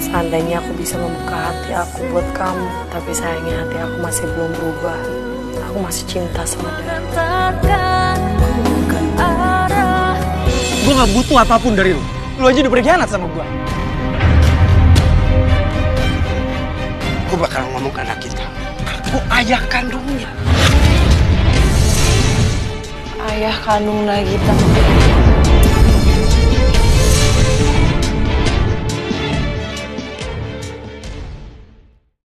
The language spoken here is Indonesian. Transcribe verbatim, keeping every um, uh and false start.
Seandainya aku bisa membuka hati aku buat kamu, tapi sayangnya hati aku masih belum berubah. Aku masih cinta sama dia. Gue gak butuh apapun dari lu. Lu aja udah berkhianat sama gue. Gue bakal ngomong ke anak kita. Aku ayah kandungnya. Ayah kandung Nagita.